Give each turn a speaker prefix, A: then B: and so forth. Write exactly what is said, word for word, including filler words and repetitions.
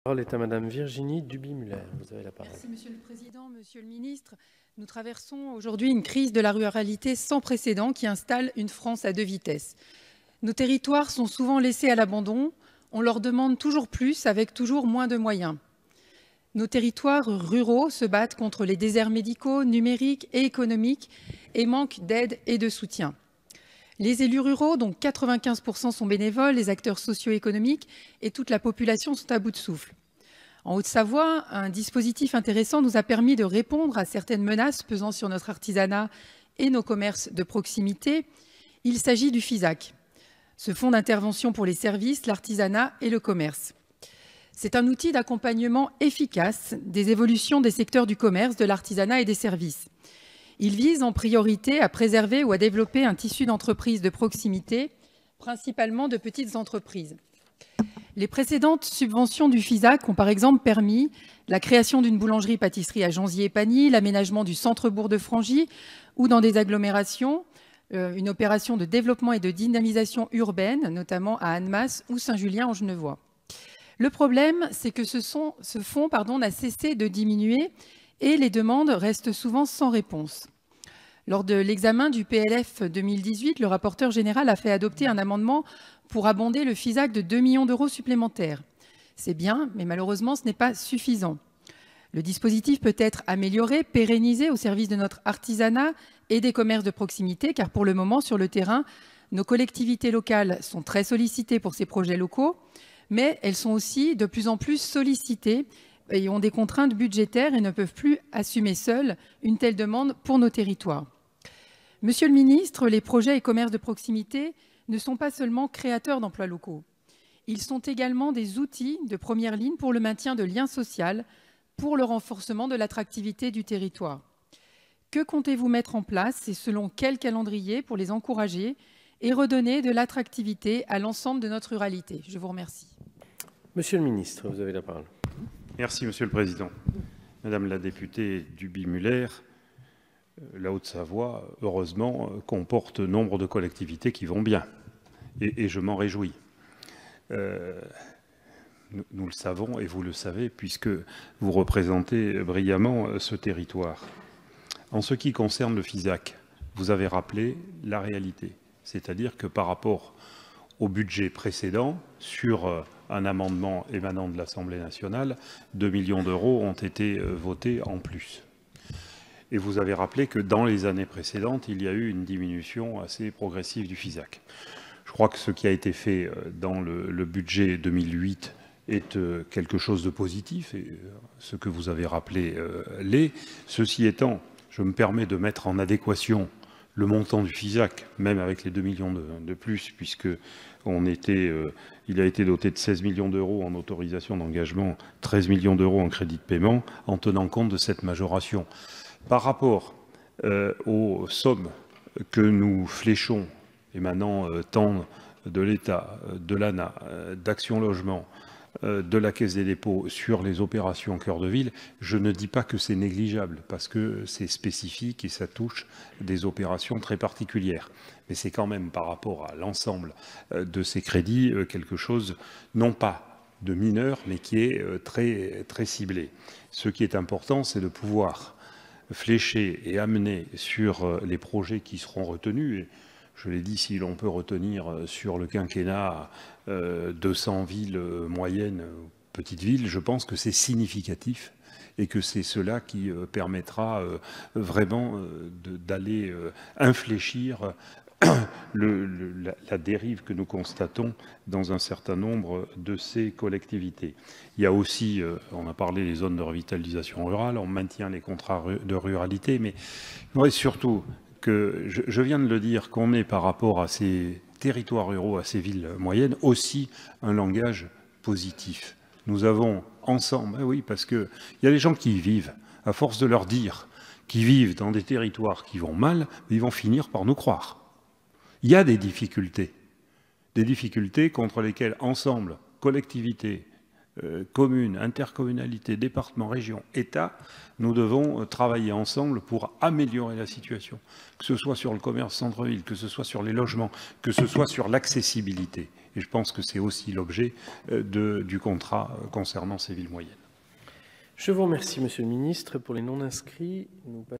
A: La parole est à Madame Virginie Duby-Muller. Vous avez la parole.
B: Merci Monsieur le Président, Monsieur le Ministre. Nous traversons aujourd'hui une crise de la ruralité sans précédent qui installe une France à deux vitesses. Nos territoires sont souvent laissés à l'abandon. On leur demande toujours plus avec toujours moins de moyens. Nos territoires ruraux se battent contre les déserts médicaux, numériques et économiques et manquent d'aide et de soutien. Les élus ruraux, dont quatre-vingt-quinze pour cent sont bénévoles, les acteurs socio-économiques et toute la population sont à bout de souffle. En Haute-Savoie, un dispositif intéressant nous a permis de répondre à certaines menaces pesant sur notre artisanat et nos commerces de proximité. Il s'agit du FISAC, ce fonds d'intervention pour les services, l'artisanat et le commerce. C'est un outil d'accompagnement efficace des évolutions des secteurs du commerce, de l'artisanat et des services. Il vise en priorité à préserver ou à développer un tissu d'entreprises de proximité, principalement de petites entreprises. Les précédentes subventions du FISAC ont par exemple permis la création d'une boulangerie-pâtisserie à Jonzy-et-Pagny, l'aménagement du centre-bourg de Frangy ou dans des agglomérations, euh, une opération de développement et de dynamisation urbaine, notamment à Annemasse ou Saint-Julien-en-Genevois. Le problème, c'est que ce, sont, ce fonds pardon, n'a cessé de diminuer et les demandes restent souvent sans réponse. Lors de l'examen du P L F deux mille dix-huit, le rapporteur général a fait adopter un amendement pour abonder le FISAC de deux millions d'euros supplémentaires. C'est bien, mais malheureusement, ce n'est pas suffisant. Le dispositif peut être amélioré, pérennisé au service de notre artisanat et des commerces de proximité, car pour le moment, sur le terrain, nos collectivités locales sont très sollicitées pour ces projets locaux, mais elles sont aussi de plus en plus sollicitées et ont des contraintes budgétaires et ne peuvent plus assumer seules une telle demande pour nos territoires. Monsieur le ministre, les projets et commerces de proximité ne sont pas seulement créateurs d'emplois locaux. Ils sont également des outils de première ligne pour le maintien de liens sociaux, pour le renforcement de l'attractivité du territoire. Que comptez-vous mettre en place et selon quel calendrier pour les encourager et redonner de l'attractivité à l'ensemble de notre ruralité? Je vous remercie.
A: Monsieur le ministre, vous avez la parole.
C: Merci, Monsieur le Président. Madame la députée Duby-Muller, la Haute-Savoie, heureusement, comporte nombre de collectivités qui vont bien, et, et je m'en réjouis. Euh, nous, nous le savons, et vous le savez, puisque vous représentez brillamment ce territoire. En ce qui concerne le FISAC, vous avez rappelé la réalité, c'est-à-dire que par rapport au budget précédent, sur un amendement émanant de l'Assemblée nationale, deux millions d'euros ont été votés en plus. Et vous avez rappelé que dans les années précédentes, il y a eu une diminution assez progressive du FISAC. Je crois que ce qui a été fait dans le, le budget deux mille huit est quelque chose de positif, et ce que vous avez rappelé euh, l'est. Ceci étant, je me permets de mettre en adéquation le montant du FISAC, même avec les deux millions de, de plus, puisque on était, euh, il a été doté de seize millions d'euros en autorisation d'engagement, treize millions d'euros en crédit de paiement, en tenant compte de cette majoration. Par rapport euh, aux sommes que nous fléchons, émanant euh, tant de l'État, de l'A N A, euh, d'Action Logement, euh, de la Caisse des dépôts sur les opérations cœur de ville, je ne dis pas que c'est négligeable, parce que c'est spécifique et ça touche des opérations très particulières. Mais c'est quand même par rapport à l'ensemble euh, de ces crédits euh, quelque chose, non pas de mineur, mais qui est euh, très, très ciblé. Ce qui est important, c'est de pouvoir flécher et amener sur les projets qui seront retenus. Et je l'ai dit, si l'on peut retenir sur le quinquennat euh, deux cents villes moyennes, petites villes, je pense que c'est significatif et que c'est cela qui euh, permettra euh, vraiment euh, d'aller euh, infléchir le, le, la, la dérive que nous constatons dans un certain nombre de ces collectivités. Il y a aussi, euh, on a parlé des zones de revitalisation rurale, on maintient les contrats de ruralité, mais ouais, surtout que, je, je viens de le dire, qu'on est par rapport à ces territoires ruraux, à ces villes moyennes, aussi un langage positif. Nous avons ensemble, eh oui, parce qu'il y a des gens qui y vivent, à force de leur dire qu'ils vivent dans des territoires qui vont mal, ils vont finir par nous croire. Il y a des difficultés, des difficultés contre lesquelles, ensemble, collectivités, euh, communes, intercommunalités, départements, régions, État, nous devons euh, travailler ensemble pour améliorer la situation, que ce soit sur le commerce centre-ville, que ce soit sur les logements, que ce soit sur l'accessibilité. Et je pense que c'est aussi l'objet euh, de- du contrat euh, concernant ces villes moyennes.
A: Je vous remercie, Monsieur le Ministre. Pour les non-inscrits, nous